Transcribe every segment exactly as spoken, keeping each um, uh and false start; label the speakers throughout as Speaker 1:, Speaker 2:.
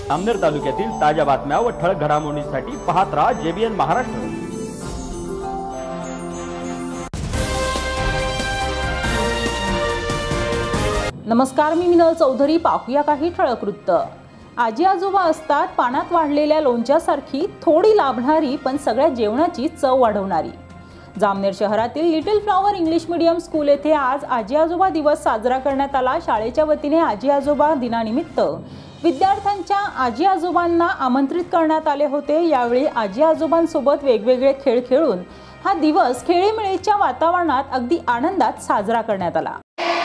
Speaker 1: जामनेर तालुक्यातील ताज्या बातम्या व ठळक घडामोडींसाठी पाहत राहा जेबीएन महाराष्ट्र।
Speaker 2: नमस्कार, मी मिनल चौधरी। पाहूया काही ठळक वृत्त। आजी आजोबा असतात पाण्यात वाढलेल्या लोणच्यासारखी, थोडी लाभणारी पण सगळ्या जेवणाची चव वाढवणारी। जामनेर शहरातील Little Flower English medium school येथे आज आजी आजोबा दिवस साजरा करण्यात आला। शाळेच्या वतीने आजी आजोबा दिनानिमित्त विद्यार्थ्यांच्या आजी आजोबांना आमंत्रित करण्यात आले होते। यावेळी आजी आजोबांसोबत वेगवेगळे खेळ खेळून हा दिवस खेळीमेळीच्या वातावरणात अगदी आनंदात साजरा करण्यात आला।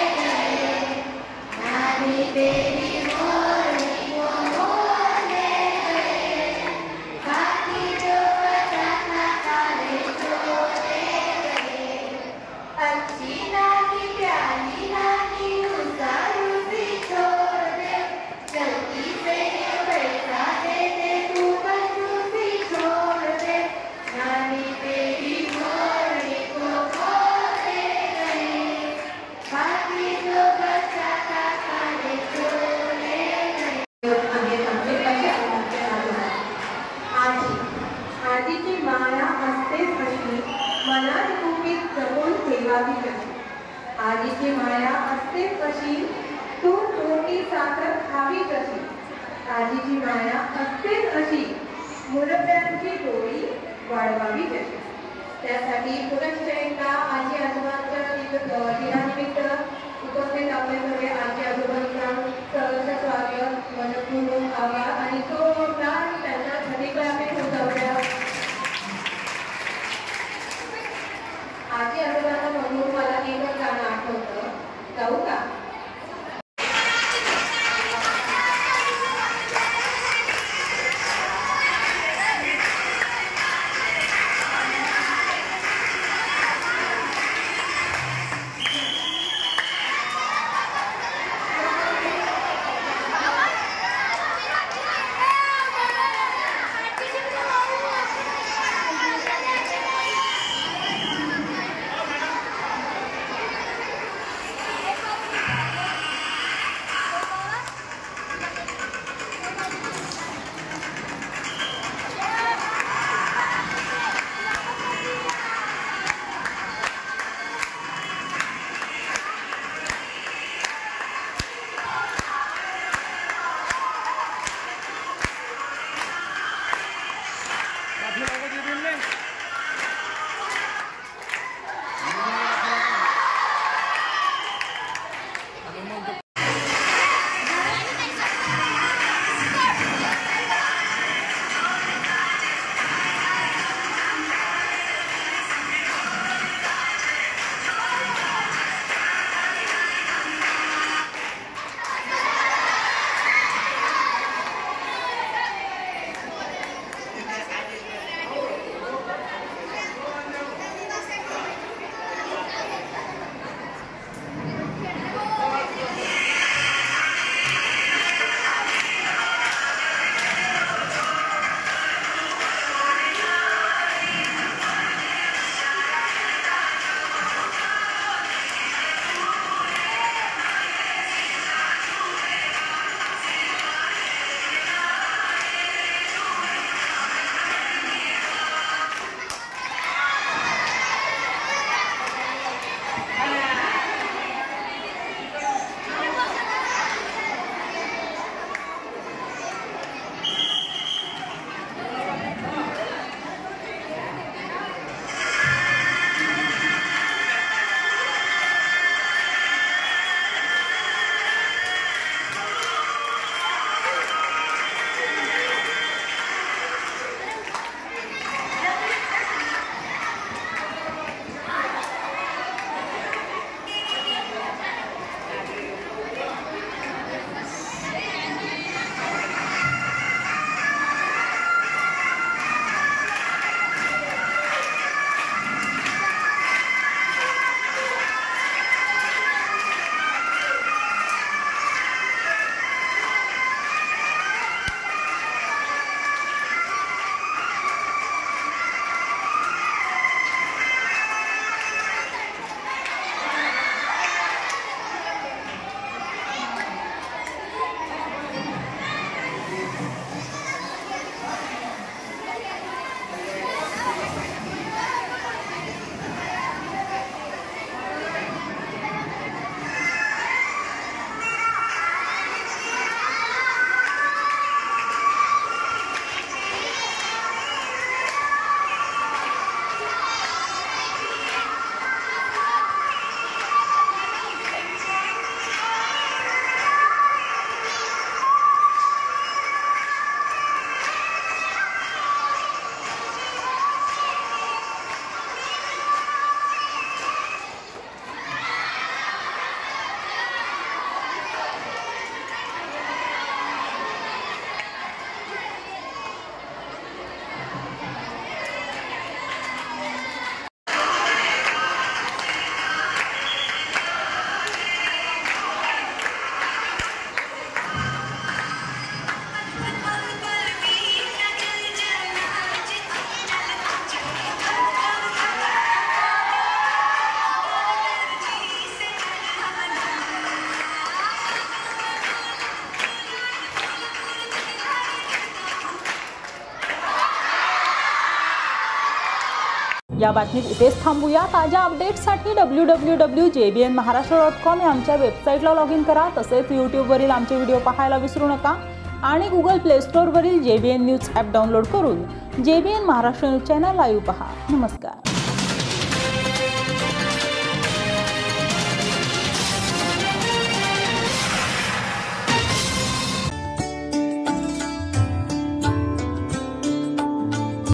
Speaker 3: आजीची माया असते कशी, तू रोटी साखर खावी कशी। आजीची माया असतेच अशी, मुरब्यांची डोळी वाढवावी कशी। त्यासाठी पुनश्च एकदा आजी आजोबांच्या दिनानिमित्त उपस्थित आपले सगळे आजी आजोबांचा सहर्ष स्वागत, मनपूर्वक आभार आणि जोरदार त्यांना धन्यवाद उठवल्या। आजी आजोबांना म्हणून मला एकच गाणं आठवतं, गाऊ का?
Speaker 2: या बातमीत इथेच थांबूया। ताज्या अपडेट्ससाठी W W W dot J B N Maharashtra dot com या आमच्या वेबसाईटला लॉग इन करा। तसेच यूट्यूबवरील आमचे व्हिडिओ पाहायला विसरू नका आणि गुगल प्ले स्टोअरवरील J B N news app download करून J B N Maharashtra news channel live पहा। नमस्कार।